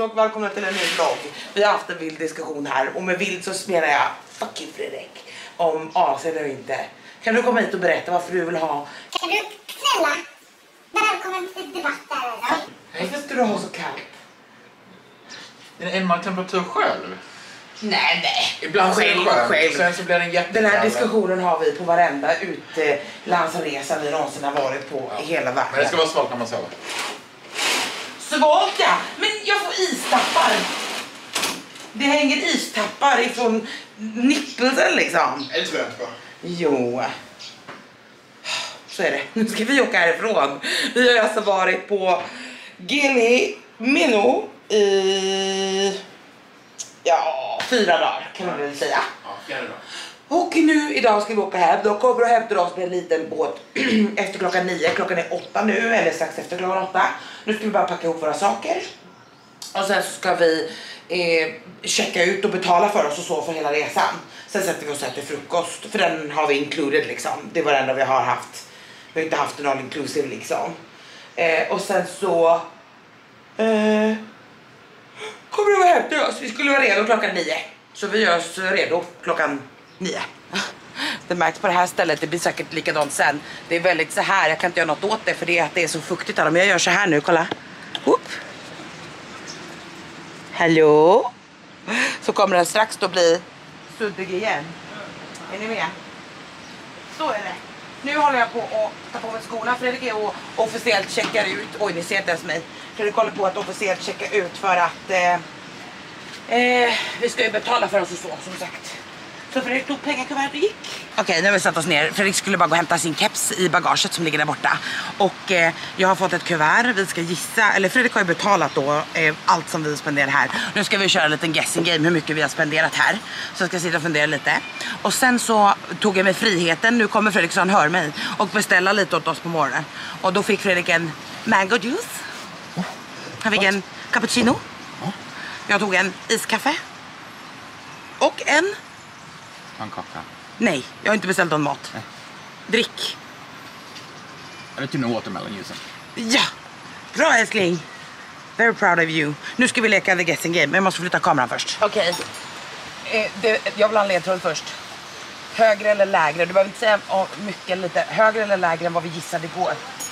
och välkomna till en ny vlogg. Vi har haft en vild diskussion här. Och med vild så menar jag fuck you Fredrik. Om AC eller inte. Kan du komma hit och berätta varför du vill ha... Kan du snälla? Välkommen till debatten. Varför ska du ha så kallt? En man temperatur själv? Nej. Ibland själv. Sen så blir den jättekall. Den här diskussionen har vi på varenda utlandsresa vi någonsin har varit på i hela världen. Men det ska vara svalt när man sover. Svalt ja, men jag får istappar. Det hänger istappar ifrån nippelsen liksom. Det tror jag inte på. Jo. Så är det. Nu ska vi åka härifrån. Vi har alltså varit på Gili Minno i 4 dagar kan man väl säga. Ja, 4 dagar. Och nu idag ska vi åka hem. Då kommer och hämtar oss med en liten båt efter klockan 9. Klockan är 8 nu, eller strax efter klockan 8. Nu ska vi bara packa ihop våra saker. Och sen så ska vi checka ut och betala för oss och så för hela resan. Sen sätter vi oss och äter frukost. För den har vi included liksom. Det var det enda vi har haft. Vi har inte haft en all inclusive liksom. Och sen så... kommer du hem till oss? Vi skulle vara redo klockan 9. Så vi gör oss redo klockan 9. Det märks på det här stället, det blir säkert likadant sen. Det är väldigt så här, jag kan inte göra något åt det för det är att det är så fuktigt här. Men jag gör så här nu, kolla. Upp. Hallå. Så kommer den strax då bli suddig igen. Är ni med? Så är det. Nu håller jag på att ta på mig skorna. Fredrik är och officiellt checkar ut. Oj, ni ser inte ens mig. Fredrik håller på att officiellt checka ut för att vi ska ju betala för oss och så, som sagt. Så Fredrik tog pengakuvertet och gick. Okej, nu har vi satt oss ner. Fredrik skulle bara gå och hämta sin keps i bagaget som ligger där borta. Och jag har fått ett kuvert. Vi ska gissa, eller Fredrik har ju betalat då allt som vi spenderar här. Nu ska vi köra en liten guessing game hur mycket vi har spenderat här. Så jag ska sitta och fundera lite. Och sen så tog jag mig friheten, nu kommer Fredrik så han hör mig, och beställa lite åt oss på morgonen. Och då fick Fredrik en mango juice. Han fick en cappuccino. Jag tog en iskaffe. Och en... Pannkaka. Nej, jag har inte beställt någon mat. Drick. Eller till watermelon juicen. Ja, bra älskling. Very proud of you. Nu ska vi leka the guessing game, men jag måste flytta kameran först. Okej, jag vill ha en ledtråd först. Högre eller lägre? Du behöver inte säga mycket, lite. Högre eller lägre än vad vi gissade igår?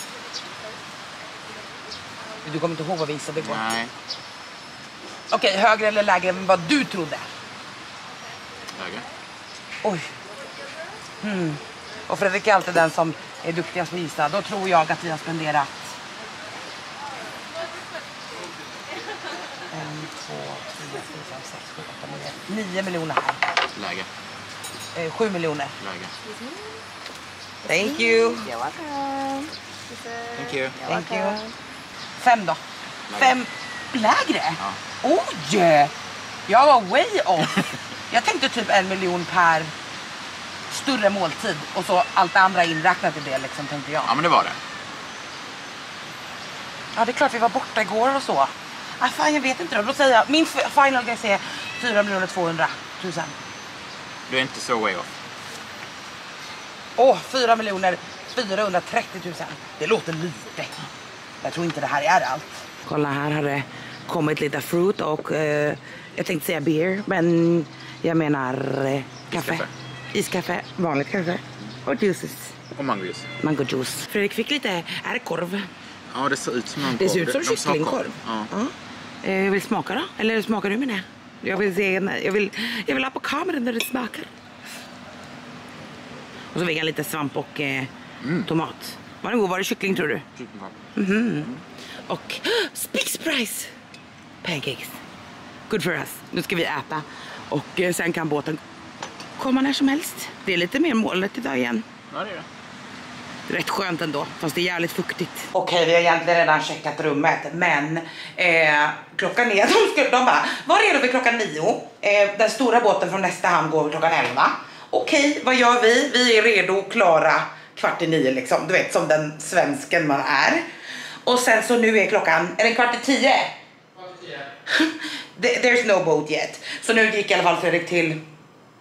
Du kommer inte ihåg vad vi gissade igår? Nej. Okej, högre eller lägre än vad du trodde? Högre. Oj. Och Fredrik är alltid den som är duktigast på att gissa. Då tror jag att vi har spenderat 1, 2, 3, 4, 5, 6, 7, 8, 9 9 miljoner här. Läge. 7 miljoner. Läge. Thank you. You're welcome. Thank you. Thank you. 5 då. Lägre. 5 lägre? Ja. Oj! Jag var way off. Jag tänkte typ 1 miljon per större måltid. Och så allt det andra inräknat i det liksom, tänkte jag. Ja, men det var det. Ja, det är klart vi var borta igår och så. Ah, fan, jag vet inte då. Då säger jag, min final guess är 4 200 000. Du är inte så way off. 4 430 000. Det låter lite. Jag tror inte det här är allt. Kolla, här har det kommit lite fruit och jag tänkte säga beer, men jag menar kaffe. Iskaffe, vanligt kaffe och juices. Och mangojuice. Mangojuice. Fredrik fick lite, är det korv? Ja, det ser ut som en Det ser ut som kycklingkorv. Ja. Jag vill smaka då? Eller smakar du med det? Jag vill se, jag vill ha på kameran när det smakar. Och så fick jag lite svamp och tomat. Var det god? Var det kyckling tror du? Kycklingkorv. Och Spix Price pancakes. Good for us. Nu ska vi äta. Och sen kan båten komma när som helst. Det är lite mer molnigt idag igen. Ja, det är det. Rätt skönt ändå, fast det är jävligt fuktigt. Okej, vi har egentligen redan checkat rummet. Men klockan är... De bara, var är vi klockan 9? Den stora båten från nästa hamn går klockan 11. Okej, vad gör vi? Vi är redo och klara 8:45 liksom. Du vet, som den svensken man är. Och sen så nu är klockan... Är det 9:15? 9:15. There's no boat yet. Så nu gick i alla fall Fredrik till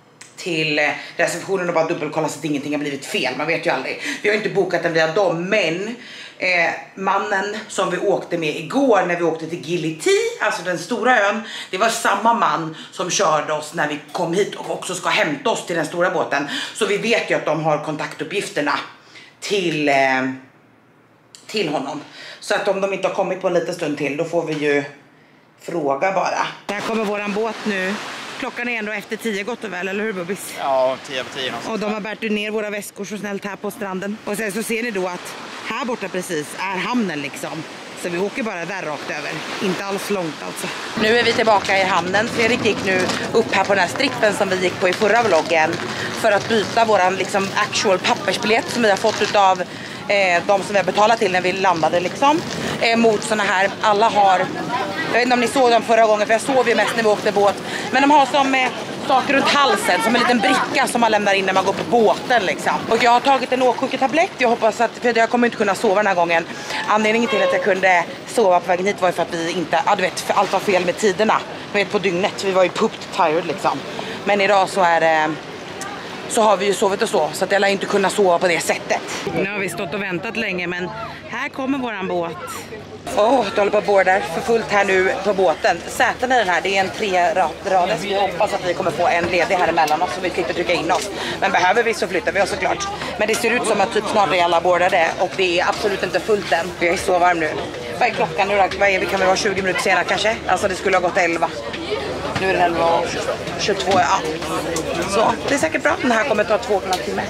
till receptionen och bara dubbelkolla så att ingenting har blivit fel. Man vet ju aldrig. Vi har inte bokat den via dem, men mannen som vi åkte med igår när vi åkte till Gili T, alltså den stora ön, det var samma man som körde oss när vi kom hit och också ska hämta oss till den stora båten. Så vi vet ju att de har kontaktuppgifterna till honom. Så att om de inte har kommit på en liten stund till, då får vi ju fråga bara. Här kommer våran båt nu. Klockan är ändå efter 10 gott och väl, eller hur Bubbis? Ja, 10 på 10. Och de har bärt ner våra väskor så snällt här på stranden. Och sen så ser ni då att här borta precis är hamnen liksom. Så vi åker bara där rakt över. Inte alls långt alltså. Nu är vi tillbaka i hamnen. Fredrik gick nu upp här på den här strippen som vi gick på i förra vloggen. För att byta våran liksom actual pappersbiljett som vi har fått utav de som vi har betalat till när vi landade liksom. Mot såna här, alla har, jag vet inte om ni såg dem förra gången för jag sov ju mest när vi åkte båt. Men de har som saker runt halsen, som en liten bricka som man lämnar in när man går på båten liksom. Och jag har tagit en åksjuketablett. Jag hoppas att, för jag kommer inte kunna sova den här gången. Anledningen till att jag kunde sova på vägen hit var ju för att vi inte, du vet, för allt var fel med tiderna. Du vet, på dygnet, vi var ju pooped tired liksom. Men idag så är det, så har vi ju sovit och så att jag lär inte kunna sova på det sättet. Nu har vi stått och väntat länge, men här kommer våran båt. Jag håller på att borda för fullt här nu på båten. Säten i den här, det är en 3-rader. Vi hoppas att vi kommer få en ledig här emellan oss så vi slipper trycka in oss. Men behöver vi så flyttar vi oss såklart. Men det ser ut som att typ snart är alla bordade och det är absolut inte fullt än. Jag är så varm nu. Vad är klockan nu då? Vad är vi? Kan vi vara 20 minuter senare kanske? Alltså det skulle ha gått 11. Nu är den 11:22, ja. Så det är säkert bra. Den här kommer ta 2,5 timmar.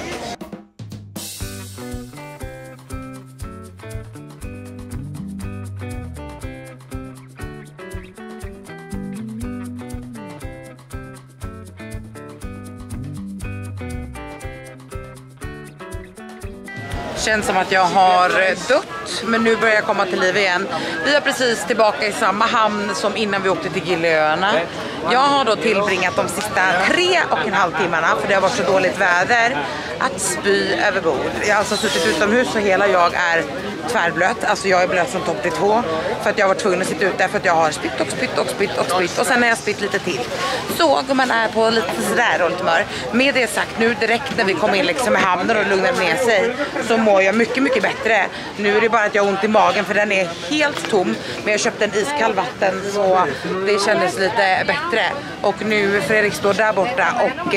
Känns som att jag har dött, men nu börjar jag komma till liv igen. Vi är precis tillbaka i samma hamn som innan vi åkte till Giliöarna. Jag har då tillbringat de sista 3,5 timmarna, för det har varit så dåligt väder, att spy över bord. Jag har alltså suttit utomhus och hela jag är tvärblöt. Alltså jag är blöt från topp till tå för att jag var tvungen att sitta ute för att jag har spytt och spytt och spytt och spytt. Och sen har jag spytt lite till. Så om man är på lite sådär roligt humör. Med det sagt, nu direkt när vi kom in liksom i hamnen och lugnade ner sig, så mår jag mycket, mycket bättre. Nu är det bara att jag har ont i magen för den är helt tom. Men jag köpte en iskall vatten så det kändes lite bättre. Och nu Fredrik står där borta och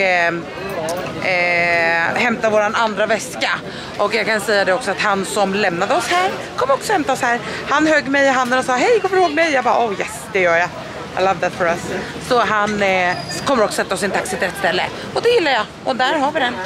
hämta våran andra väska. Och jag kan säga det också att han som lämnade oss här kom också hämta oss här. Han högg mig i handen och sa hej, kommer du ihåg mig? Jag bara oh yes, det gör jag. I love that for us. Så han kommer också sätta oss i en taxi till ett ställe. Och det gillar jag. Och där har vi den.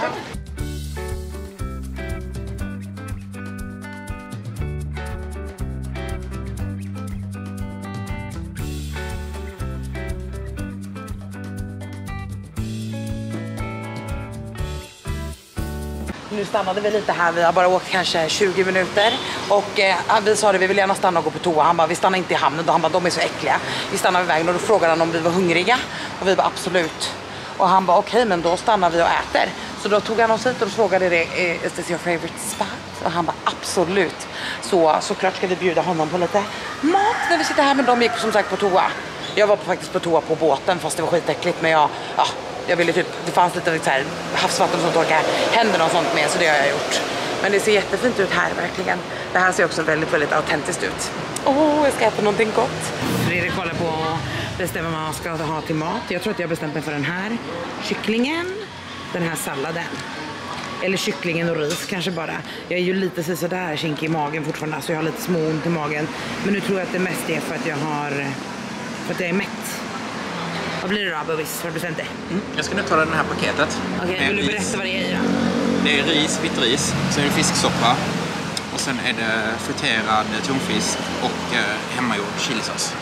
Nu stannade vi lite här, vi har bara åkt kanske 20 minuter. Och vi sa det, vi vill gärna stanna och gå på toa. Han bara, vi stannar inte i hamnen. Och han bara, de är så äckliga. Vi stannar vid vägen och då frågade han om vi var hungriga. Och vi bara, absolut. Och han bara, okej, men då stannar vi och äter. Så då tog han oss hit och frågade det, is this your favorite spot? Och han bara, absolut. Såklart ska vi bjuda honom på lite mat när vi sitter här. Men de gick som sagt på toa. Jag var faktiskt på toa på båten fast det var skitäckligt. Men jag ville typ, det fanns lite så här havsvatten som torkar händerna och sånt med, så det har jag gjort. Men det ser jättefint ut här verkligen. Det här ser också väldigt, väldigt autentiskt ut. Jag ska äta någonting gott. Fredrik kollar på att bestämma vad man ska ha till mat. Jag tror att jag har bestämt mig för den här kycklingen, den här salladen. Eller kycklingen och ris kanske bara. Jag är ju lite sådär kinkig i magen fortfarande, så jag har lite små ont i magen. Men nu tror jag att det mest är för att jag är mätt. Vad blir det då, Bubbis? Har du bestämt det? Jag ska nu ta den här paketet. Okej, vill du berätta vad det är i då? Det är ris, vitt ris. Sen är det fisksoppa. Och sen är det friterad tonfisk och hemmagjord chilisås.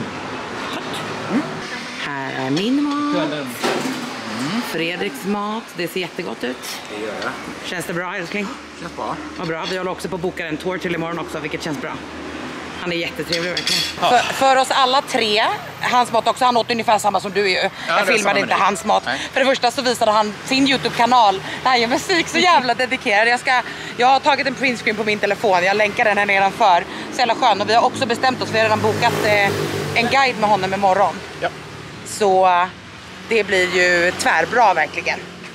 Här är min mat. Fredriks mat. Det ser jättegott ut. Det gör jag. Känns det bra, älskling? Känns bra. Vad bra. Vi håller också på att boka en tour till imorgon också, vilket känns bra. Han är jättetrevlig verkligen. Ja. För oss alla tre, hans mat också, han åt ungefär samma som du ju. Ja, jag filmade inte hans mat. Nej. För det första så visade han sin YouTube-kanal. Han gör musik så jävla dedikerad. Jag har tagit en printscreen på min telefon. Jag länkar den här nedanför. Så jävla skön. Och vi har också bestämt oss, vi har redan bokat en guide med honom imorgon. Ja. Så det blir ju tvärbra verkligen.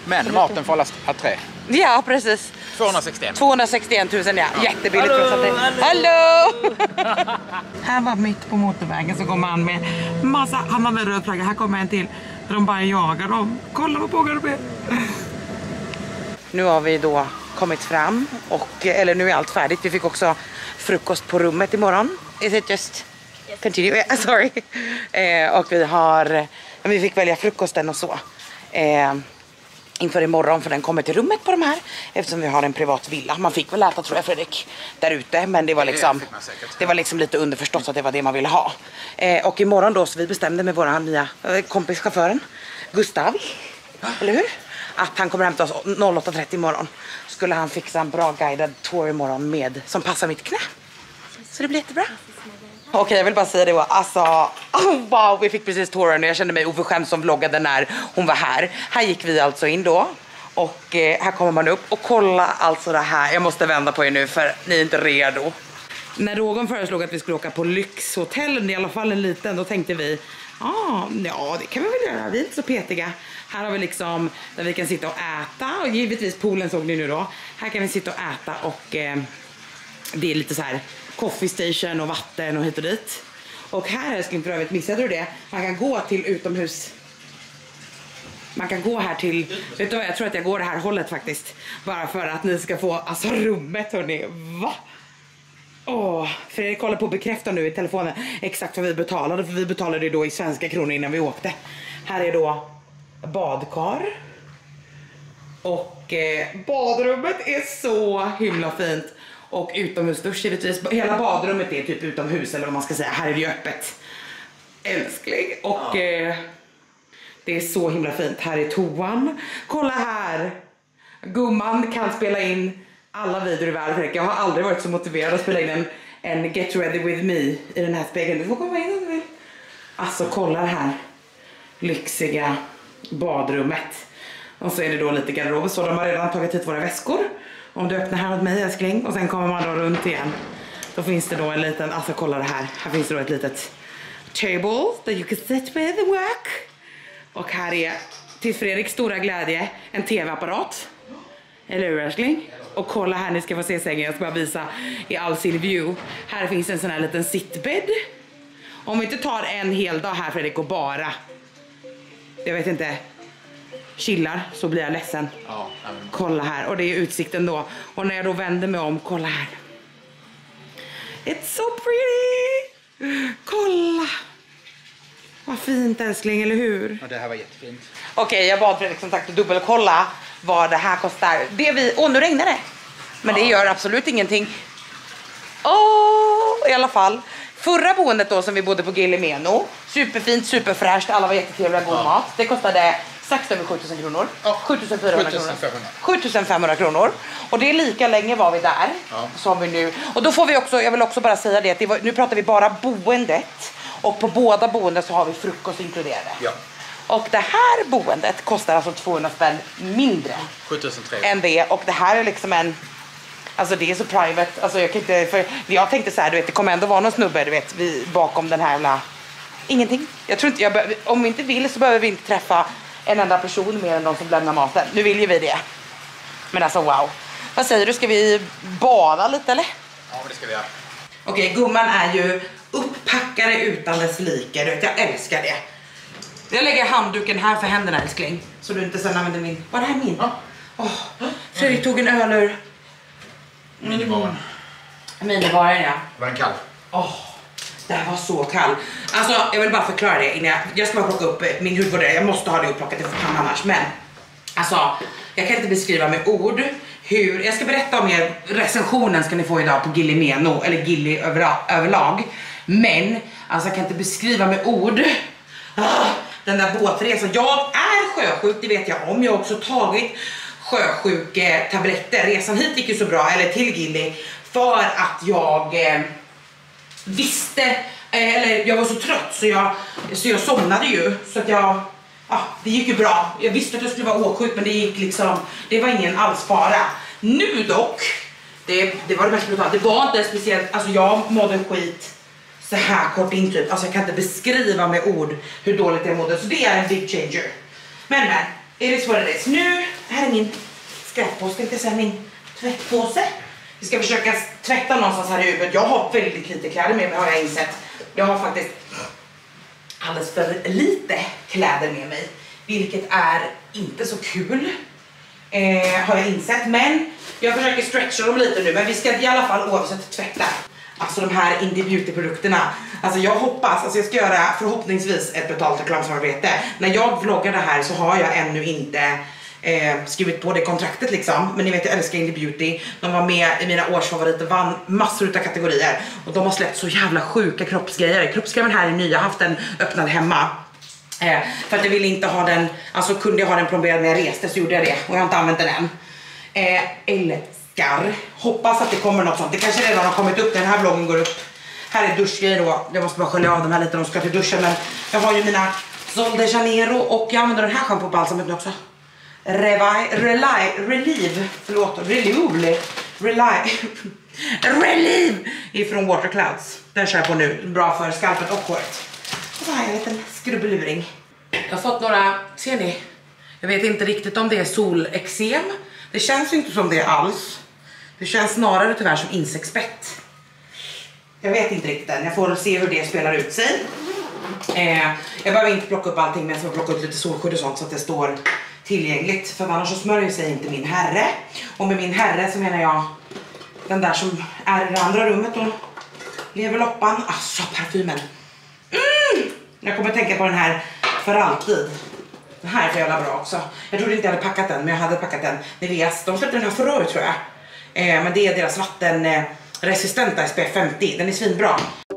Men maten får alla ha 3. Ja, precis. 261 000, ja. Jättebilligt. Hallå! Här var mitt på motorvägen så kommer han med massa, han har med röd flagga. Här kommer en till. De bara jagar dem. Kolla vad pågår det. Nu har vi då kommit fram och, eller nu är allt färdigt. Vi fick också frukost på rummet imorgon. Is it just continue? Yeah, sorry. Och vi fick välja frukosten och så. Inför imorgon, för den kommer till rummet på de här, eftersom vi har en privat villa. Man fick väl äta, tror jag, Fredrik, där ute, men det var liksom lite underförstått att det var det man ville ha. Och imorgon då, så vi bestämde med våra nya kompischauffören Gustav, eller hur? Att han kommer hämta oss 08:30 imorgon. Skulle han fixa en bra guidad tour imorgon med, som passar mitt knä. Så det blir jättebra. Okej, jag vill bara säga det, alltså, wow, vi fick precis touren och jag kände mig oförskämd som vloggade när hon var här. Här gick vi alltså in då och här kommer man upp och kolla alltså det här. Jag måste vända på er nu för ni är inte redo. När någon föreslog att vi skulle åka på lyxhotell, i alla fall en liten, då tänkte vi, ja det kan vi väl göra, vi är inte så petiga. Här har vi liksom, där vi kan sitta och äta och givetvis poolen såg ni nu då. Här kan vi sitta och äta och det är lite så här coffee station och vatten och hit och dit. Och här älskling, för övrigt missade du det. Man kan gå till utomhus. Man kan gå här till, vet du vad, jag tror att jag går det här hållet faktiskt. Bara för att ni ska få, alltså rummet hörni, va? Fredrik håller på att bekräfta nu i telefonen exakt vad vi betalade. För vi betalade ju då i svenska kronor innan vi åkte. Här är då badkar. Och badrummet är så himla fint. Och utomhusdusch givetvis. Hela badrummet är typ utomhus, eller vad man ska säga. Här är det ju öppet. Älskling. Och det är så himla fint. Här är toan. Kolla här. Gumman kan spela in alla videor i världen. Jag har aldrig varit så motiverad att spela in en Get Ready With Me i den här spegeln. Du får komma in om du vill. Alltså kolla det här lyxiga badrummet. Och så är det då lite garderob. Så de har redan tagit hit våra väskor. Om du öppnar här åt mig älskling och sen kommer man då runt igen. Då finns det då en liten, alltså kolla det här. Här finns det då ett litet table that you can sit with and work. Och här är till Fredriks stora glädje en tv-apparat. Eller hur älskling? Och kolla här, ni ska få se sängen. Jag ska bara visa i all sin view. Här finns en sån här liten sittbädd. Om vi inte tar en hel dag här Fredrik och bara, jag vet inte, chillar så blir jag ledsen. Kolla här, och det är utsikten då. Och när jag då vänder mig om, kolla här. It's so pretty. Kolla. Vad fint älskling, eller hur? Ja, det här var jättefint. Okej, jag bad Fredrik som sagt att dubbelkolla vad det här kostar. Nu regnar det. Men det gör absolut ingenting. I alla fall. Förra boendet då som vi bodde på Gillimeno. Superfint, superfräscht, alla var jättetrevliga, god mat. Det kostade strax över 7000 kronor. 7400 kronor. 7500 kronor. Och det är lika länge var vi där som vi nu. Och då får vi också, jag vill också bara säga det, att nu pratar vi bara boendet. Och på båda boenden så har vi frukost inkluderade. Ja. Och det här boendet kostar alltså 200 spänn mindre 7300 än det. Och det här är liksom en, alltså det är så private. Alltså jag kan inte, för jag tänkte så här, du vet, det kommer ändå vara någon snubbe, du vet, bakom den här jävla, ingenting. Jag tror inte, om vi inte vill så behöver vi inte träffa en enda person mer än de som lämnar maten. Nu vill ju vi det. Men alltså wow. Vad säger du, ska vi bada lite eller? Ja, det ska vi göra. Okej, gumman är ju upppackare utan dess like. Jag älskar det. Jag lägger handduken här för händerna älskling. Så du inte sen använder min. Var det här min? Fredrik tog en öl ur minibaren. Minibaren, ja. Var den kall? Det här var så kall. Alltså jag vill bara förklara det innan jag ska bara plocka upp min huvud. Jag måste ha det upplockat det för fan annars. Men alltså jag kan inte beskriva med ord hur. Jag ska berätta om er recensionen ska ni få idag på Gillimeno. Eller Gilli överlag. Men alltså jag kan inte beskriva med ord. Den där båtresan. Jag är sjösjuk, det vet jag om. Jag har också tagit sjösjuktabletter. Resan hit gick ju så bra, eller till Gilli, för att jag visste, eller jag var så trött så jag somnade ju. Så att det gick ju bra. Jag visste att jag skulle vara åksjuk, men det gick liksom, det var ingen alls fara. Nu dock, det var det värsta brutalt. Det var inte speciellt, alltså jag mådde skit så här kort in typ. Alltså jag kan inte beskriva med ord hur dåligt jag mådde. Så det är en big changer. Men, it is what it is. Nu Här är min skräppåse, tänkte jag säga, min tvättpåse. Vi ska försöka tvätta någonstans här i huvudet. Jag har väldigt lite kläder med mig, har jag insett. Jag har faktiskt alldeles för lite kläder med mig, vilket är inte så kul, har jag insett. Men jag försöker stretcha dem lite nu, men vi ska i alla fall oavsett tvätta. Alltså de här Indie Beauty-produkterna. Alltså jag hoppas, alltså jag ska göra förhoppningsvis ett betalt reklamsamarbete. När jag vloggar det här så har jag ännu inte skrivit på det kontraktet liksom. Men ni vet, jag älskar Indie Beauty. De var med i mina årsfavoriter, vann massor av kategorier. Och de har släppt så jävla sjuka kroppsgrejer. Kroppskrämen här är ny, jag har haft den öppnad hemma. För att jag ville inte ha den, alltså kunde jag ha den plomberad när jag reste så gjorde jag det. Och jag har inte använt den än. Älskar. Hoppas att det kommer något sånt. Det kanske redan har kommit upp, den här vloggen går upp. Här är duschgrejer då. Jag måste bara skölja av de här lite, de ska till duschen. Men jag har ju mina Sol de Janeiro och jag använder den här schampobalsamet nu också. Relieve ifrån Water Clouds. Den kör jag på nu, bra för skalpen och håret. Och så har jag en liten skrubbluring. Jag har fått några, ser ni? Jag vet inte riktigt om det är solexem. Det känns inte som det alls. Det känns snarare tyvärr som insektsbett. Jag vet inte riktigt än, jag får se hur det spelar ut sig. Jag behöver inte plocka upp allting, men jag får plocka ut lite solskydd och sånt så att det står tillgängligt. För annars så smörjer sig inte min herre. Och med min herre så menar jag den där som är i det andra rummet och lever loppan. Alltså parfymen. Jag kommer tänka på den här för alltid. Den här är för jävla bra också. Jag trodde inte jag hade packat den, men jag hade packat den. Niveas, de släppte den här förra året tror jag. Men det är deras vattenresistenta SPF 50. Den är svinbra.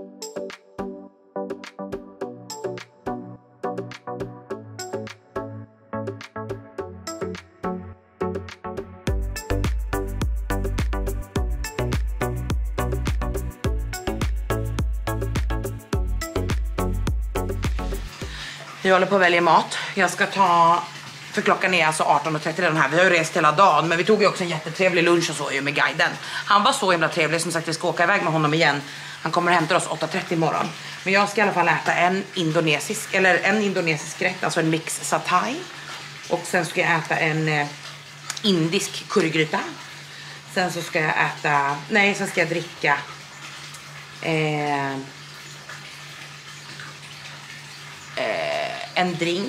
Vi håller på att välja mat. Jag ska ta, för klockan är alltså 18:30 den här. Vi har ju rest hela dagen, men vi tog ju också en jättetrevlig lunch och så ju med guiden. Han var så himla trevlig, som sagt vi ska åka iväg med honom igen. Han kommer hämta oss 8:30 imorgon. Men jag ska i alla fall äta en indonesisk rätt, alltså en mix satay. Och sen ska jag äta en indisk currygryta. Sen så ska jag äta, sen ska jag dricka en drink.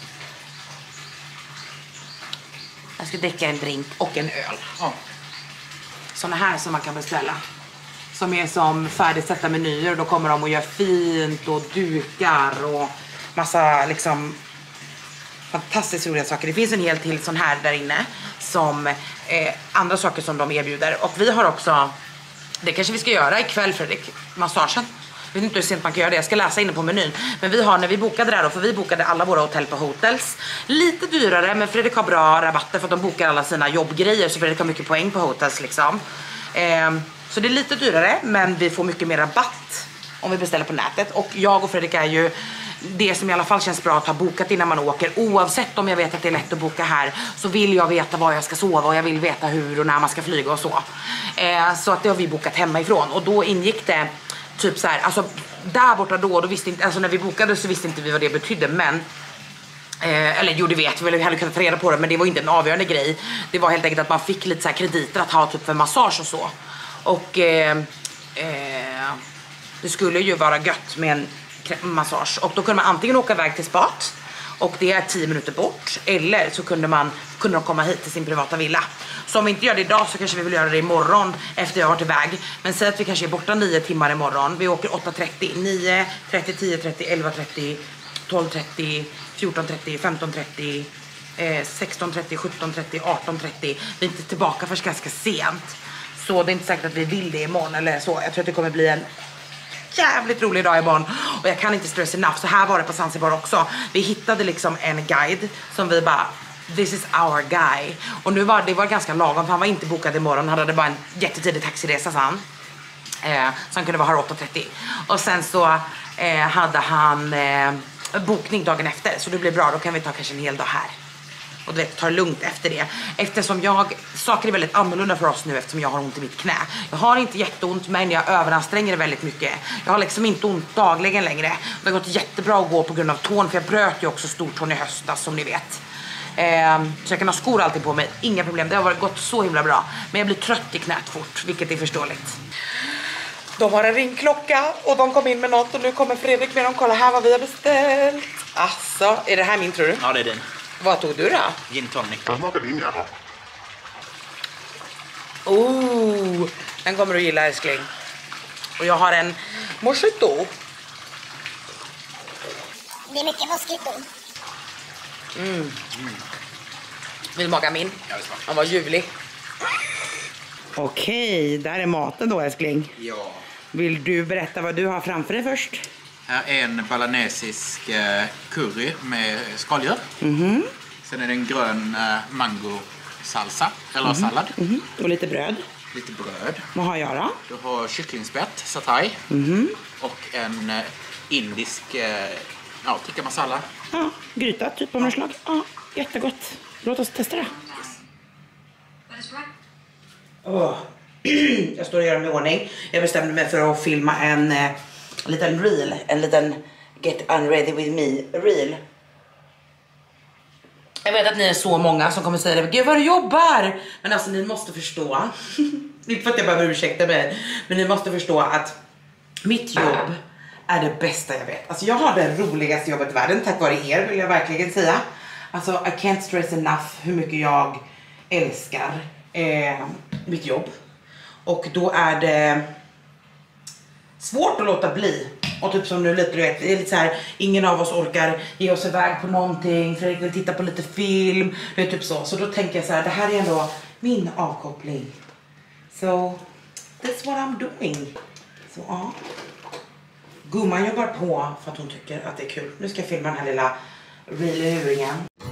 Jag ska dricka en drink och en öl. Såna här som man kan beställa. Som är som färdigsätta menyer. Då kommer de och gör fint och dukar och massa liksom fantastiskt roliga saker. Det finns en hel till sån här där inne som andra saker som de erbjuder. Och vi har också, det kanske vi ska göra ikväll Fredrik, massagen. Jag vet inte hur sent man kan göra det, jag ska läsa inne på menyn. Men vi har, när vi bokade det här då, för vi bokade alla våra hotell på Hotels. Lite dyrare, men Fredrik har bra rabatter för att de bokar alla sina jobbgrejer. Så Fredrik har mycket poäng på Hotels liksom. Så det är lite dyrare, men vi får mycket mer rabatt om vi beställer på nätet. Och jag och Fredrik är ju det som i alla fall känns bra att ha bokat innan man åker. Oavsett om jag vet att det är lätt att boka här, så vill jag veta var jag ska sova och jag vill veta hur och när man ska flyga och så. Så att det har vi bokat hemifrån. Och då ingick det typ så här, alltså där borta då visste inte, alltså när vi bokade så visste inte vi vad det betydde, men eller jo det vet vi, hade kunnat ta reda på det, men det var inte en avgörande grej. Det var helt enkelt att man fick lite så här krediter att ha typ för massage och så. Och det skulle ju vara gött med en massage. Och då kunde man antingen åka iväg till spat, och det är 10 minuter bort, eller så kunde de komma hit till sin privata villa. Så om vi inte gör det idag så kanske vi vill göra det imorgon efter jag har varit iväg. Men säg att vi kanske är borta 9 timmar imorgon. Vi åker 8:30, 9:30, 10:30, 11:30, 12:30, 14:30, 15:30, 16:30, 17:30, 18:30. Vi är inte tillbaka först ganska sent. Så det är inte säkert att vi vill det imorgon eller så. Jag tror att det kommer bli en jävligt rolig dag imorgon. Och jag kan inte stress enough. Så här var det på Zanzibar också. Vi hittade liksom en guide som vi bara, this is our guy. Och nu var det ganska lagom, för han var inte bokad imorgon. Han hade bara en jättetidig taxiresa, sa han. Så han kunde vara här 8:30. Och sen så hade han bokning dagen efter. Så det blir bra, då kan vi ta kanske en hel dag här. Och du vet, ta det lugnt efter det. Eftersom saker är väldigt annorlunda för oss nu, eftersom jag har ont i mitt knä. Jag har inte jätteont, men jag överanstränger det väldigt mycket. Jag har liksom inte ont dagligen längre. Det har gått jättebra att gå på grund av tån, för jag bröt ju också stortån i höstas som ni vet. Så jag kan ha skor alltid på mig, inga problem. Det har gått så himla bra. Men jag blir trött i knät fort, vilket är förståeligt. De har en ringklocka och de kom in med något och nu kommer Fredrik med dem. Kolla här vad vi har beställt. Alltså, är det här min tror du? Ja, det är din. Vad tog du då? Gin tonic. Oh, den kommer du gilla älskling. Och jag har en mojito. Det är mycket mosquito. Vill maka min? Han var ljuvlig. Okej, där är maten då älskling. Ja. Vill du berätta vad du har framför dig först? Här är en balanesisk curry med skaldjur. Sen är det en grön mango salsa, eller sallad. Och lite bröd. Lite bröd. Vad har jag då? Du har kycklingspett, satay. Och en indisk tikka masala. Ja, gryta typ av något slag. Ja, jättegott. Låt oss testa det. Jag står och gör mig i ordning. Jag bestämde mig för att filma en liten reel. En liten get unready with me reel. Jag vet att ni är så många som kommer säga det. Gud vad du jobbar! Men alltså ni måste förstå. Inte för att jag behöver ursäkta mig. Men ni måste förstå att mitt jobb är det bästa jag vet. Alltså jag har det roligaste jobbet i världen. Tack vare er vill jag verkligen säga. Alltså I can't stress enough hur mycket jag älskar mitt jobb. Och då är det svårt att låta bli. Och typ som nu lite, du vet, det är lite så här, ingen av oss orkar ge oss iväg på någonting. Fredrik vill titta på lite film. Det är typ så. Så då tänker jag så här, det här är ändå min avkoppling. So, that's what I'm doing. Så ja. Gumman jobbar på för att hon tycker att det är kul. Nu ska jag filma den här lilla reel-luringen.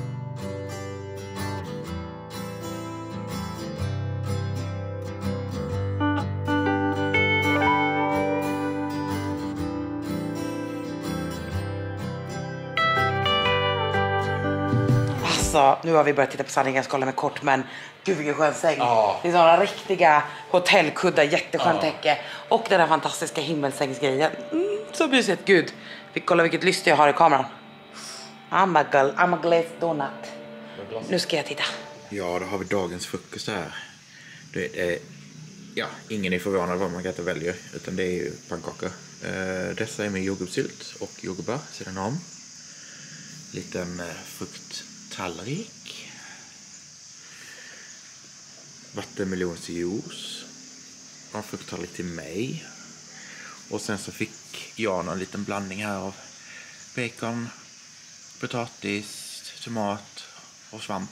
Alltså, nu har vi börjat titta på sanningen. Jag ska hålla mig kort, men gud vilken skön säng. Det är sådana riktiga hotellkuddar, jätteskönt täcke. Och den här fantastiska himmelsängsgrejen. Så mysigt, gud. Vi kollar vilket lyster jag har i kameran. I'm a glazed donut. Nu ska jag titta. Ja, då har vi dagens frukost här. Det är, ingen är förvånad vad Margareta väljer, utan det är ju pannkakor. Dessa är med jordgubbssylt och jordgubbar sedan om. Liten frukttallrik. Vattenmelonsjuice. En frukttallrik till mig. Och sen så fick jag en liten blandning här av bacon, potatis, tomat och svamp.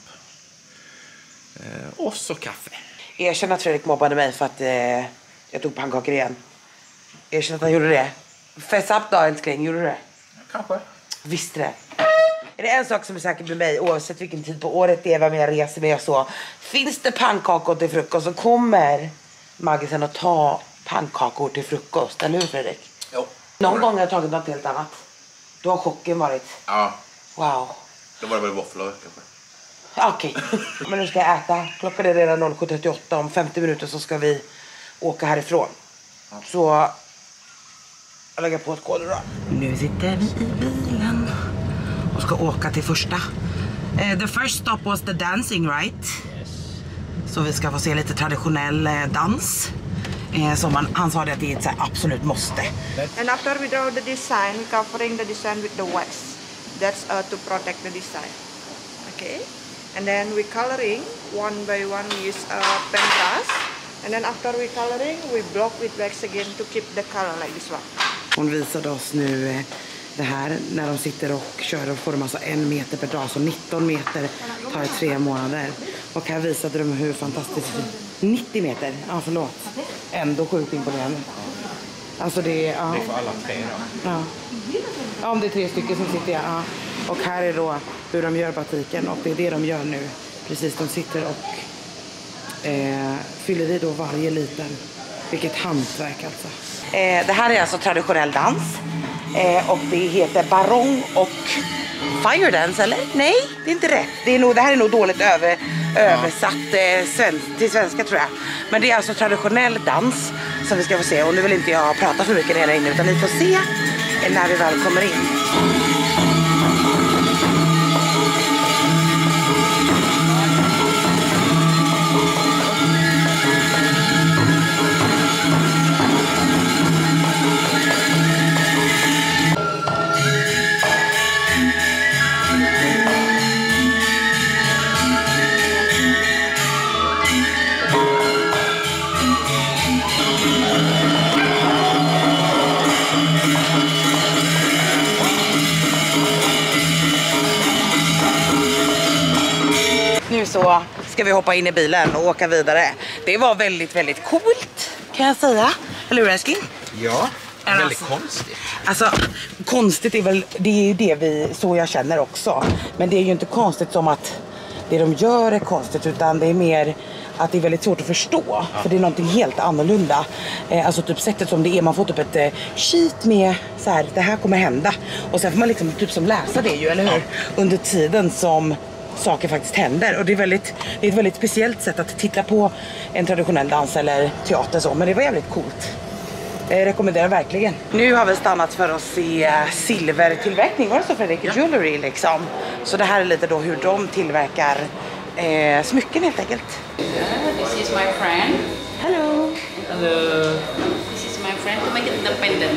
Och så kaffe. Jag känner att Fredrik mobbade mig för att jag tog pannkakor igen. Jag känner att han gjorde det. Fess up då älskling, gjorde du det? Kanske. Visste det. Är det en sak som är säker med mig, oavsett vilken tid på året det är, vad jag reser med och så. Finns det pannkakor till frukost så kommer Maggie sen att ta pannkakor till frukost. Eller hur Fredrik? Jo. Någon gång har jag tagit något helt annat. Då har chocken varit. Ja. Wow. Då var det väl våfflor kanske. Okej. Men nu ska jag äta. Klockan är redan 07:38. Om 50 minuter så ska vi åka härifrån. Så jag lägger på ett koder då. Nu sitter vi i bilen och ska åka till första. The first stop was the dancing, right? Yes. Så vi ska få se lite traditionell dans. Som han sa det att det är ett så här absolut måste. And after we draw the design, we covering the design with the wax. That's to protect the design. Okay. And then we coloring one by one. We use a pen brush. And then after we coloring, we block with wax again to keep the color like this one. Hon visade oss nu det här när de sitter och kör och får de alltså 1 meter per dag. Så 19 meter tar det 3 månader. Och här visade de hur fantastiskt 90 meter, ja förlåt. Ändå sjukt imponerande. Alltså det är... Ja. Det är för alla 3 då. Ja. Ja, om det är 3 stycken som sitter, ja. Och här är då hur de gör batiken och det är det de gör nu. Precis, de sitter och fyller i då varje liten. Vilket hantverk alltså. Det här är alltså traditionell dans. Och det heter barong och fire dance, eller? Nej, det är inte rätt. Det här är nog dåligt översatt till svenska tror jag. Men det är alltså traditionell dans som vi ska få se. Och nu vill inte jag prata för mycket här inne, utan ni får se när vi väl kommer in. nu så ska vi hoppa in i bilen och åka vidare. Det var väldigt, väldigt coolt kan jag säga. Eller hur älskling? Ja, väldigt alltså, konstigt. Alltså, konstigt är väl, det är ju det så jag känner också. Men det är ju inte konstigt som att det de gör är konstigt, utan det är mer att det är väldigt svårt att förstå. Ja. För det är någonting helt annorlunda. Alltså typ sättet som det är, man får typ ett sheet med så här, det här kommer hända. Och sen får man liksom typ som läsa det ju, eller hur? Ja. Under tiden som saker faktiskt händer. Och det är ett väldigt speciellt sätt att titta på en traditionell dans eller teater så. Men det var jävligt coolt. Jag rekommenderar verkligen. Nu har vi stannat för att se silvertillverkning. Var det så Fredrik? Ja. Jewelry liksom. Så det här är lite då hur de tillverkar smycken helt enkelt. This is my friend. Hello. Hello. This is my friend to make it the pendant.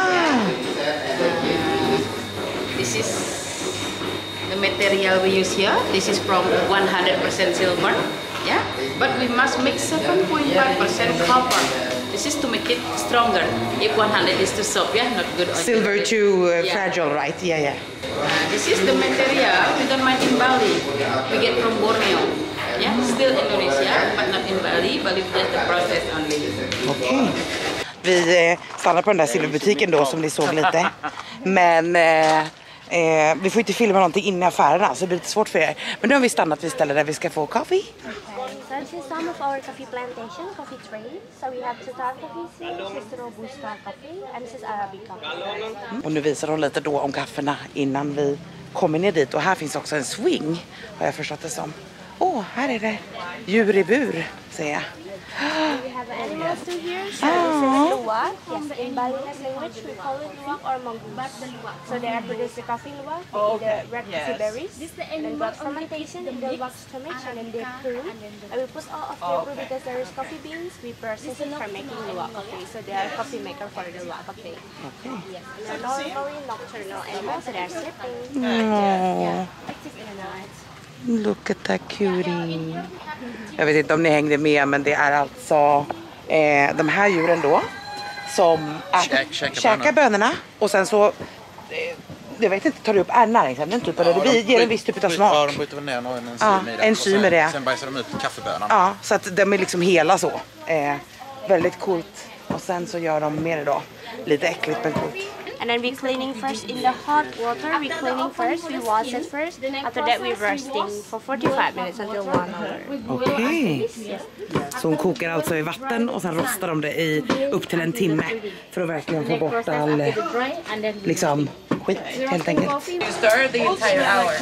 This is the material we use here. This is from 100% silver. Yeah, but we must mix 7.5% copper. This is to make it stronger. If 100 is too soft, yeah, not good. Silver too fragile, right? Yeah. This is the material we don't mind in Bali. We get from Borneo. Yeah, still Indonesia, but not in Bali. Bali just the process only. Okej. Vi stannar på den där silverbutiken då som ni såg lite. Men vi får inte filma någonting inne i affärerna så det blir lite svårt för er. Men nu har vi stannat vid stället där vi ska få kaffe. So this is some of our coffee plantation, coffee tree. So we have Total coffee here, this is Robusta coffee, and this is Arabica coffee. Och nu visar de lite då om kafferna innan vi kommer ner dit. Och här finns också en swing, har jag förstått det som. Här är det djur i bur, säger jag. We have animals too here. So this is luwak. Yes, in Balinese language we call it luwak or mongoose. So they are produce the coffee luwak, the red coffee berries, and then got fermentation in the wax stomach, and then they prune. And we put all of their brew because there is coffee beans. We process it for making luwak coffee. So they are coffee maker for the luwak coffee. Okay. Yes, and they're normally nocturnal animals, so they are sleeping. Yeah, active in the night. Look at that cutie. Jag vet inte om ni hängde med, men det är alltså de här djuren då som käkar bönorna och sen så jag vet inte, tar du upp näringsämnen typ, eller det ger en viss typ av smak. Ja, de bryter väl ner en enzym i det. Enzym i det. Sen bajsar de ut kaffebönan. Ja, så att de är liksom hela så. Väldigt coolt. Och sen så gör de mer då. Lite äckligt men coolt. And then we cleaning first in the hot water. We cleaning first. We wash it first. After that we roasting for 45 minutes until 1 hour. Okej. Så hon kokar alltså i vatten och sen rostar de det i upp till en timme för att verkligen få bort all liksom skit helt enkelt. Stir the entire hour.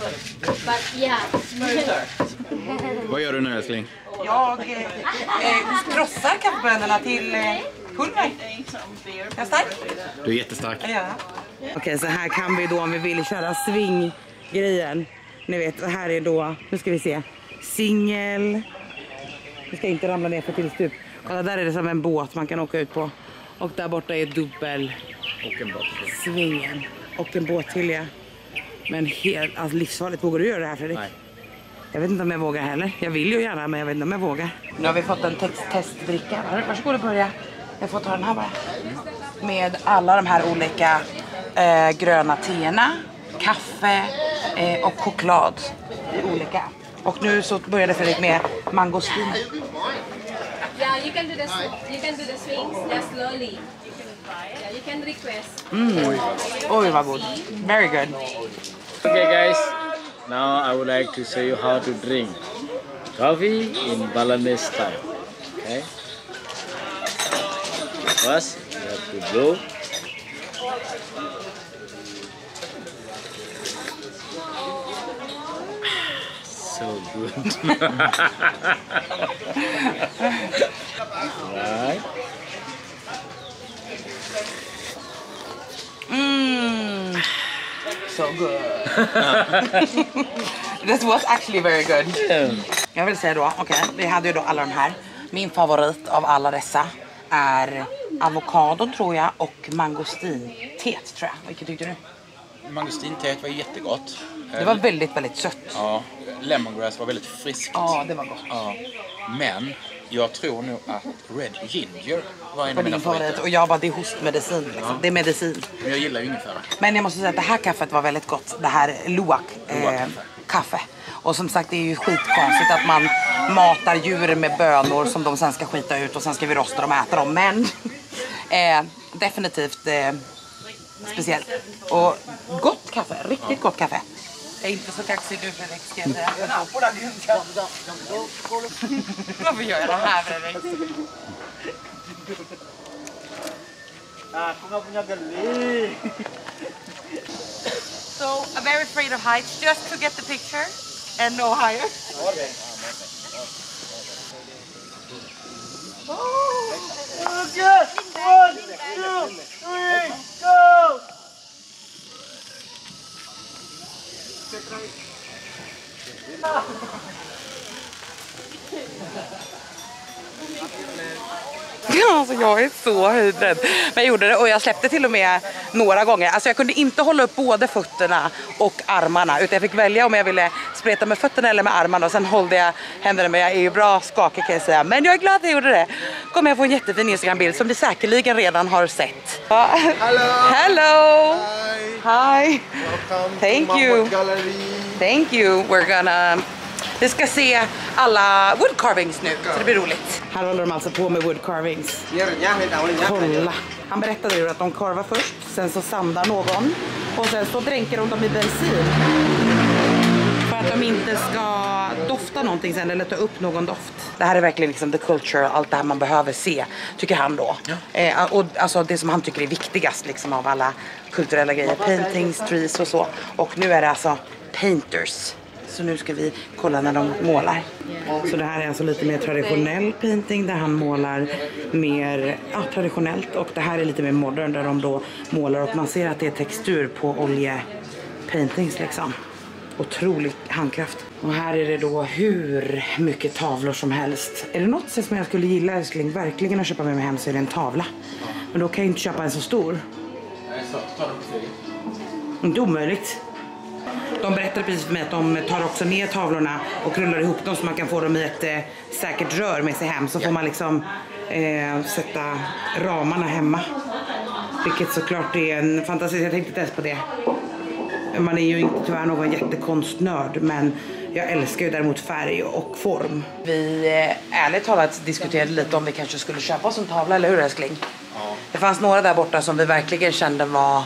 Vad gör du nu älskling? Jag krossar kaffebönorna till pulver. Jag är stark. Du är jättestark. Ja. Okej, så här kan vi då om vi vill köra swing-grejen. Ni vet, här är då, nu ska vi se, singel. Vi ska inte ramla ner för till stup. Kolla, där är det som en båt man kan åka ut på. Och där borta är dubbel. Och en båt. Svingen. Och en båt till, ja. Men helt, alltså livsfarligt. Vågar du göra det här, Fredrik? Nej. Jag vet inte om jag vågar heller. Jag vill ju gärna, men jag vet inte om jag vågar. Nu har vi fått en testbricka. Varsågod och börja. Jag får ta den här bara. Med alla de här olika gröna teerna, kaffe och choklad. Olika. Och nu så började Fredrik med mangostin. Yeah, you can do the swings just slowly. Yeah, you can request. Oj, vad god. Very good. Okay guys, now I would like to show you how to drink coffee in Balinese style. Okay. First, you have to blow. So good. Right. So good. This was actually very good. Jag vill säga då, okej, vi hade ju då alla de här. Min favorit av alla dessa är avokado tror jag och mangostinteet tror jag. Vilket tyckte du? Mangostinteet var jättegott. Det var väldigt, väldigt sött. Ja, lemongrass var väldigt friskt. Ja, det var gott. Ja. Men jag tror nog att Red Ginger var en av mina favoriter. Och jag bara, det är hostmedicin liksom. Ja. Det är medicin. Men jag gillar ju ingefära. Men jag måste säga att det här kaffet var väldigt gott. Det här luwak kaffe. Och som sagt, det är ju skitkonstigt att man matar djur med bönor som de sen ska skita ut och sen ska vi rosta dem och äta dem. Men definitivt speciellt. Och gott kaffe, riktigt gott kaffe. Jag är inte så kaxig du Fredrik, ska jag säga. Varför gör jag det här Fredrik? So, I'm very afraid of heights, just to get the picture and no higher. Yes! 1, 2, 3, go! Alltså jag är så höjdrädd. Men jag gjorde det och jag släppte till och med några gånger. Alltså jag kunde inte hålla upp både fötterna och armarna. Utan jag fick välja om jag ville spreta med fötterna eller med armarna. Och sen hållde jag händerna, men jag är ju bra skakig kan jag säga. Men jag är glad att jag gjorde det. Kommer jag få en jättefin Instagram-bild som ni säkerligen redan har sett. Hello! Hello! Hi! Welcome Thank to you. Mahmoud Gallery. Thank you. We're gonna... Vi ska se alla wood carvings nu, så det blir roligt. Här håller de alltså på med wood carvings. Kolla. Han berättade ju att de karvar först, sen så sandar någon och sen så dränker de dem i bensin. För att de inte ska dofta någonting sen eller ta upp någon doft. Det här är verkligen liksom the culture, allt det här man behöver se, tycker han då. Ja. Och alltså det som han tycker är viktigast liksom av alla kulturella grejer. Paintings, trees och så. Och nu är det alltså painters. Så nu ska vi kolla när de målar. Så det här är alltså lite mer traditionell painting där han målar mer traditionellt. Och det här är lite mer modern där de då målar och man ser att det är textur på oljepaintings liksom. Otrolig handkraft. Och här är det då hur mycket tavlor som helst. Är det något som jag skulle gilla älskling verkligen att köpa med mig hem så är det en tavla. Men då kan jag inte köpa en så stor. Nej, så tar de på flyget. Inte omöjligt. De berättade precis för mig att de tar också ner tavlorna och rullar ihop dem så man kan få dem i ett säkert rör med sig hem. Så får man liksom sätta ramarna hemma. Vilket såklart är en fantasi. Jag tänkte inte ens på det. Man är ju inte tyvärr någon jättekonstnörd, men jag älskar ju däremot färg och form. Vi ärligt talat diskuterade lite om vi kanske skulle köpa oss en tavla, eller hur älskling? Ja. Det fanns några där borta som vi verkligen kände var...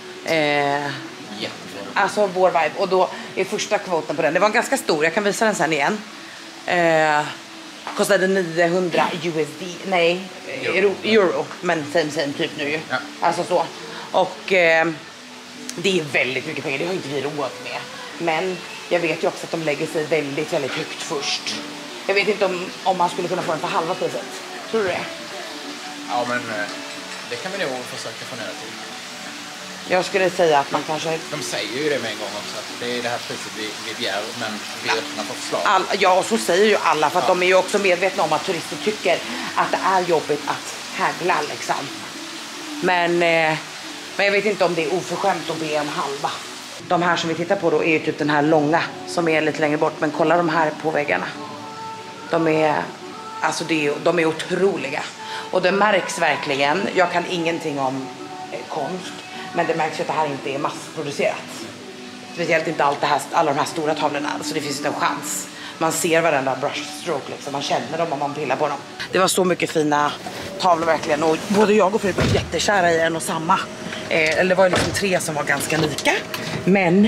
Alltså vår vibe. Och då är första kvoten på den. Det var en ganska stor, jag kan visa den sen igen. Kostade 900 USD. Nej, euro. Men same typ nu ju. Ja. Alltså så. Och det är väldigt mycket pengar. Det har inte vi råd med. Men jag vet ju också att de lägger sig väldigt, väldigt högt först. Jag vet inte om man skulle kunna få den för halva priset. Tror du det? Ja, men det kan vi nog försöka få ner till. Jag skulle säga att man kanske... De säger ju det med en gång också, att det är det här priset vi begär, men vi öppnar för förslag. Ja, och så säger ju alla, för att de är ju också medvetna om att turister tycker att det är jobbigt att hägla liksom. Men jag vet inte om det är oförskämt att be en halva. De här som vi tittar på då är ju typ den här långa som är lite längre bort, men kolla de här på väggarna. De är otroliga. Och det märks verkligen, jag kan ingenting om konst. Men det märks ju att det här inte är massproducerat. Speciellt inte alla de här stora tavlorna. Så det finns inte en chans. Man ser varenda brushstroke liksom. Man känner dem om man pillar på dem. Det var så mycket fina tavlor verkligen. Och både jag och Fredrik var jättekära i en och samma. Eller det var ju liksom 3 som var ganska lika. Men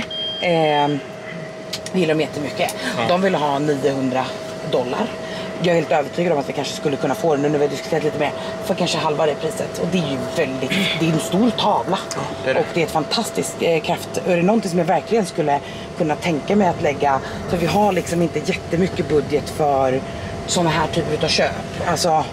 vi gillar dem jättemycket. De ville ha $900. Jag är helt övertygad om att vi kanske skulle kunna få den nu när vi har diskuterat lite mer för kanske halva det priset. Och det är ju det är en stor tavla. Ja, det är det. Och det är ett fantastiskt kraft. Och är det någonting som jag verkligen skulle kunna tänka mig att lägga, för vi har liksom inte jättemycket budget för såna här typer av köp. Alltså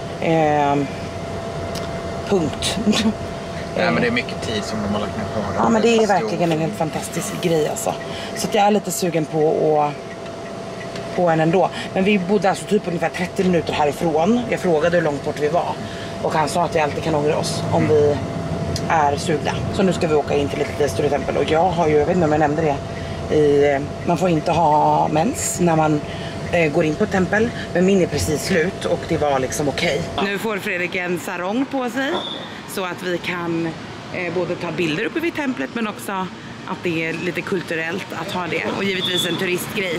punkt. Ja, men det är mycket tid som de har lagt ner på det. Ja, men det är verkligen en helt fantastisk grej alltså. Så att jag är lite sugen på en ändå. Men vi bodde alltså typ ungefär 30 minuter härifrån. Jag frågade hur långt bort vi var. Och han sa att vi alltid kan ångra oss om vi är sugna. Så nu ska vi åka in till ett lite större tempel. Och jag vet inte om jag nämnde det. Man får inte ha mens när man går in på ett tempel. Men min är precis slut och det var liksom okej. Nu får Fredrik en sarong på sig. Så att vi kan både ta bilder uppe vid templet men också att det är lite kulturellt att ha det. Och givetvis en turistgrej.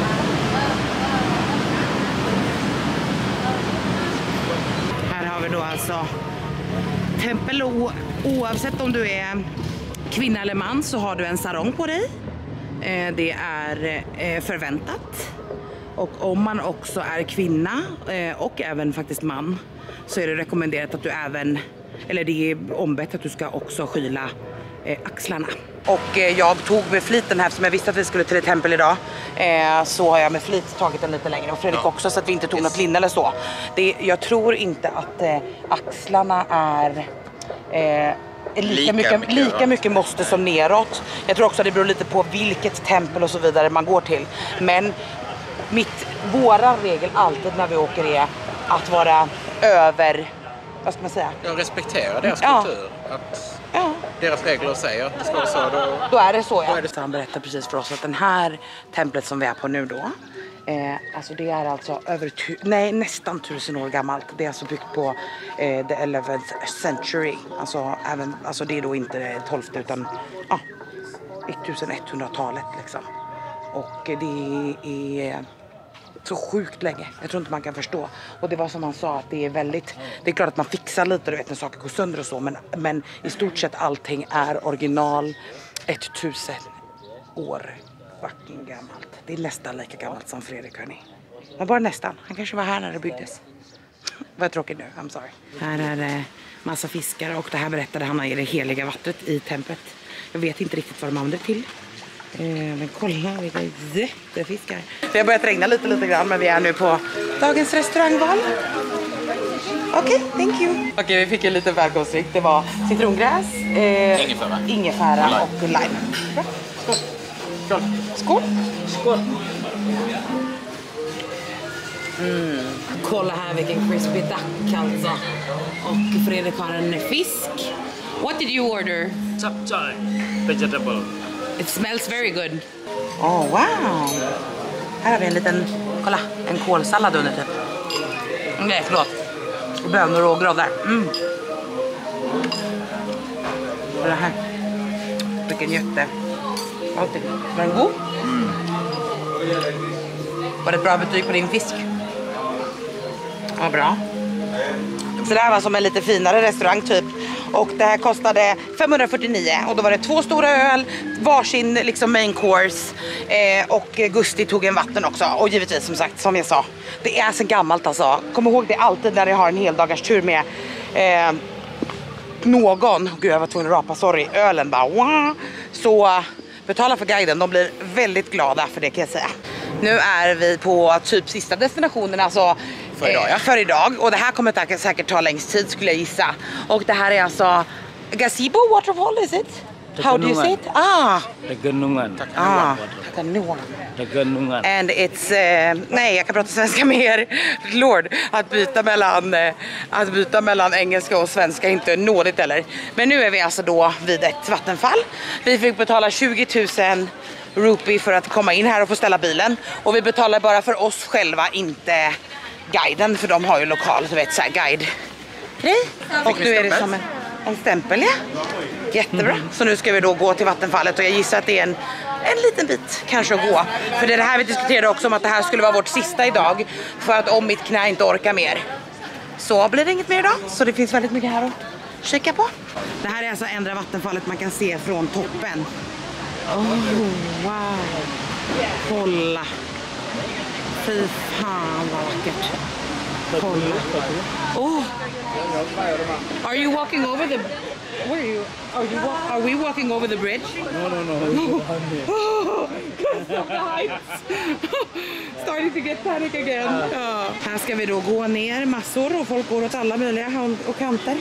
Här har vi då alltså tempel, och oavsett om du är kvinna eller man så har du en sarong på dig. Det är förväntat. Och om man också är kvinna och även faktiskt man så är det rekommenderat att du även, eller det är ombett att du ska också skyla axlarna. Och jag tog med flit den här, eftersom jag visste att vi skulle till ett tempel idag, så har jag med flit tagit den lite längre, och Fredrik också, så att vi inte tog något linne eller så. Jag tror inte att axlarna är lika mycket måste som neråt. Jag tror också att det beror lite på vilket tempel och så vidare man går till. Men våra regel alltid när vi åker är att vara över, vad ska man säga? Jag respekterar deras kultur. Att deras regler säger att det ska vara så. Då är det så, ja. Han berättar precis för oss att den här templet som vi är på nu då, alltså det är alltså nästan 1000 år gammalt. Det är alltså byggt på the 11th century. Alltså det är då inte det 12th utan 1100-talet liksom. Och det är så sjukt länge. Jag tror inte man kan förstå. Och det var som han sa, att det är klart att man fixar lite, du vet, när saker går sönder och så, men i stort sett allting är original 1000 år fucking gammalt. Det är nästan lika gammalt som Fredrik, hörni. Men bara nästan. Han kanske var här när det byggdes. Vad tråkigt nu, I'm sorry. Här är det massa fiskar, och det här berättade han är det heliga vattnet i templet. Jag vet inte riktigt vad de använder till. Men kolla vilka jättefiskar. Det har börjat regna lite grann, men vi är nu på dagens restaurangval. Okej, thank you. Okej, vi fick en liten välkomstdryck. Det var citrongräs, ingefära och lime. Bra. Skål. Skål. Skål. Kolla här vilken crispy duck alltså. Och Fredrik har en fisk. What did you order? Chapchai, vegetable. It smells very good. Oh wow. Här har vi en liten, kolla, en kålsallad under typ. Nej, förlåt. Bönor och grodar. Och det här. Vilken jätte. Var den god? Var det ett bra betyg på din fisk? Ja, bra. Så det här var som en lite finare restaurang typ. Och det här kostade 549. Och då var det 2 stora öl, varsin liksom main course. Och Gusti tog en vatten också. Och givetvis som sagt, som jag sa, det är så gammalt alltså. Kom ihåg det alltid när jag har en hel dagars tur med någon. Gud, jag var tvungen att rapa, sorry. Ölen bara, wow. Så betala för guiden, de blir väldigt glada för det, kan jag säga. Nu är vi på typ sista destinationen, alltså för idag. Och det här kommer säkert ta längst tid, skulle jag gissa. Och det här är alltså Gazebo Waterfall, is it? How do you say it? Regenungan. Regenungan. And it's nej, jag kan prata svenska mer. Lord, att byta mellan engelska och svenska är inte nådigt eller. Men nu är vi alltså då vid ett vattenfall. Vi fick betala 20 000 rupee för att komma in här och få ställa bilen. Och vi betalar bara för oss själva, inte guiden, för de har ju lokal, så vet, så här guide. Och nu är det som en stämpel, ja. Jättebra. Så nu ska vi då gå till vattenfallet, och jag gissar att det är en liten bit kanske att gå. För det här vi diskuterade också, om att det här skulle vara vårt sista idag, för att om mitt knä inte orkar mer så blir det inget mer idag. Så det finns väldigt mycket här att kika på. Det här är alltså ändra vattenfallet man kan se från toppen. Oh, wow. Kolla. Fy fan vad vackert. Kolla. Oh. Are you walking over the... Where are you? Are we walking over the bridge? No. Oh, starting to get panic again. Här ska vi då gå ner massor, och folk går åt alla möjliga håll och kanter.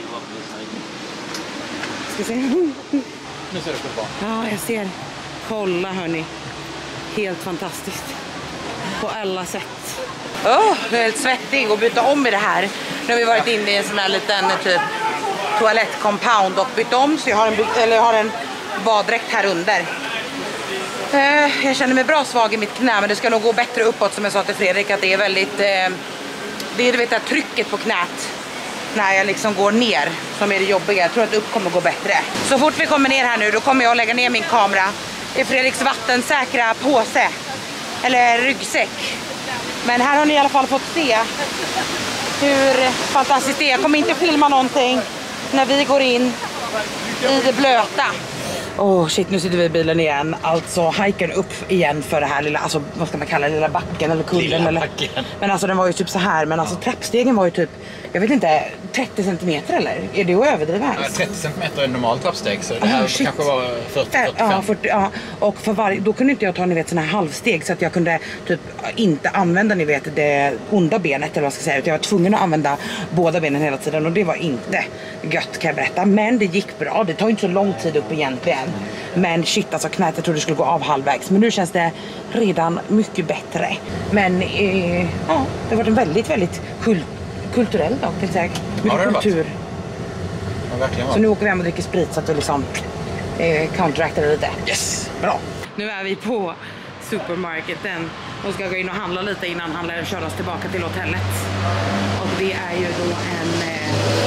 Ska se. Nu ser du på. Ja, jag ser. Kolla hörni. Helt fantastiskt. På alla sätt. Jag är helt svettig och byta om i det här. Nu har vi varit inne i en sån här liten typ toalettcompound och bytt om. Så jag har en baddräkt här under. Jag känner mig bra svag i mitt knä, men det ska nog gå bättre uppåt, som jag sa till Fredrik, att det är väldigt... det är, du vet, det här trycket på knät när jag liksom går ner som är det jobbiga. Jag tror att upp kommer gå bättre. Så fort vi kommer ner här nu, då kommer jag att lägga ner min kamera i Fredriks vattensäkra påse. Eller ryggsäck. Men här har ni i alla fall fått se hur fantastiskt det är. Jag kommer inte filma någonting när vi går in i det blöta. Shit, nu sitter vi i bilen igen. Alltså hajken upp igen för det här lilla, alltså vad ska man kalla det, lilla backen eller kullen eller. Men alltså den var ju typ så här, men alltså trappstegen var ju typ, jag vet inte, 30 centimeter eller? Är det att överdriva? Ja, 30 centimeter är normalt trappsteg, så det här kanske var 40-45. Ja, 40, ja. Och för varje, då kunde inte jag ta, ni vet, såna här halvsteg så att jag kunde typ inte använda, ni vet, det onda benet eller vad jag ska säga. Utan jag var tvungen att använda båda benen hela tiden och det var inte gött kan jag berätta. Men det gick bra, det tar inte så lång tid upp egentligen. Men shit, alltså knät, jag trodde det skulle gå av halvvägs. Men nu känns det redan mycket bättre. Men ja, det var en väldigt, väldigt kulturell dag, kan jag säga. Mycket kultur. Ja, så nu åker vi hem och dricker sprit så att vi liksom counteractar lite. Yes, bra. Nu är vi på supermarketen och ska gå in och handla lite innan handlaren kör oss tillbaka till hotellet. Och det är ju då en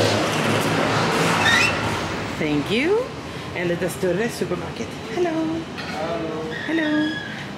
thank you. En lite större supermarket. Hello. Hello.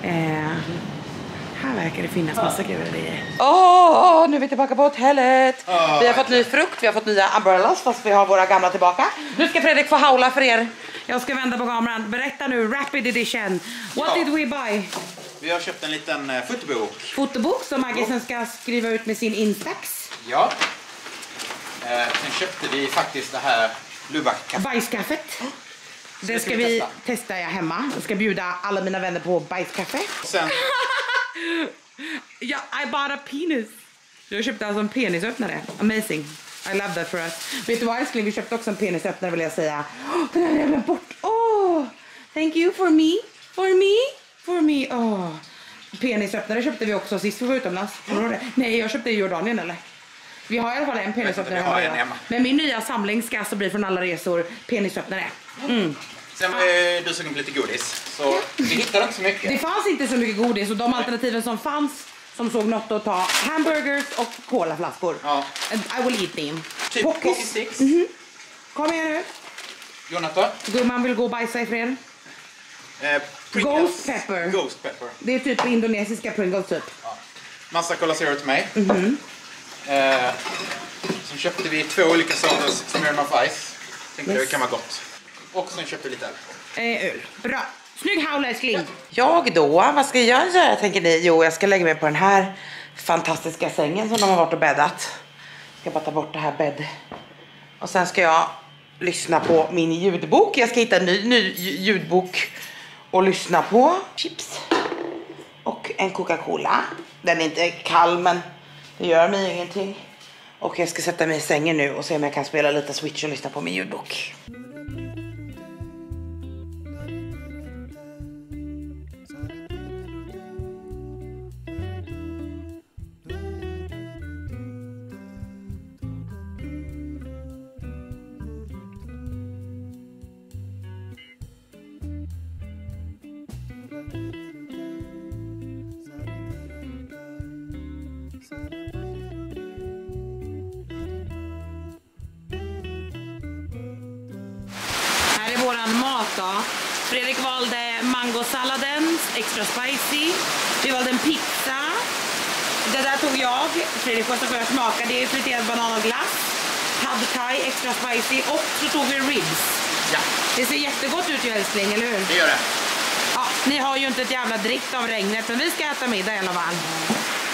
Här verkar det finnas massa grejer i. Nu är vi tillbaka på hotellet. Vi har fått ny frukt, vi har fått nya umbrellas fast vi har våra gamla tillbaka. Nu ska Fredrik få howla för er. Jag ska vända på kameran. Berätta nu, Rapid Edition. What did we buy? Vi har köpt en liten fotobok. Fotobok som Maggie sen ska skriva ut med sin Instax. Ja. Sen köpte vi faktiskt det här Lubak-kaffet. Bajskaffet. Det ska vi testa hemma. Jag ska bjuda alla mina vänner på bajskaffe. Sen... Ja, I bought a penis. Jag köpte alltså en penisöppnare. Amazing. I love that for us. Vet du vad älskling? Vi köpte också en penisöppnare vill jag säga. Den här jävla bort. Thank you for me. For me. Penisöppnare köpte vi också sist vi var utomlands. Nej, jag köpte i Jordanien eller? Vi har i alla fall en penisöppnare hemma. Men min nya samling ska alltså bli från alla resor penisöppnare. Sen var du sugen på lite godis. Så vi hittade inte så mycket. Det fanns inte så mycket godis och de alternativen som fanns som såg något att ta hamburgers och colaflaskor. Ja. I will eat them. Typ Pocky Sticks. Kom igen nu. Jonathan. Gumman vill gå och bajsa ifred. Ghost pepper. Ghost pepper. Det är typ indonesiska Pringles typ. Ja. Massa Cola Zero till mig. Sen köpte vi 2 olika sorters Smirnoff Ice. Tänkte det kan vara gott. Och sen köpte vi lite öl. Bra. Snygg haula älskling. Jag då, vad ska jag göra tänker ni? Jo, jag ska lägga mig på den här fantastiska sängen som de har varit och bäddat. Jag ska bara ta bort det här bädd. Och sen ska jag lyssna på min ljudbok. Jag ska hitta en ny ljudbok och lyssna på. Chips. Och en Coca-Cola. Den är inte kall men det gör mig ingenting. Och jag ska sätta mig i sängen nu och se om jag kan spela lite Switch och lyssna på min ljudbok. Här är våran mat då. Fredrik valde mangosalladen, extra spicy. Vi valde en pizza. Det där tog jag. Fredrik får börja smaka. Det är friterad banan och glass. Pad thai, extra spicy. Och så tog vi ribs. Ja. Det ser jättegott ut ju älskling, eller hur? Det gör det. Ja, ni har ju inte ett jävla drick av regnet. Men vi ska äta middag i alla fall.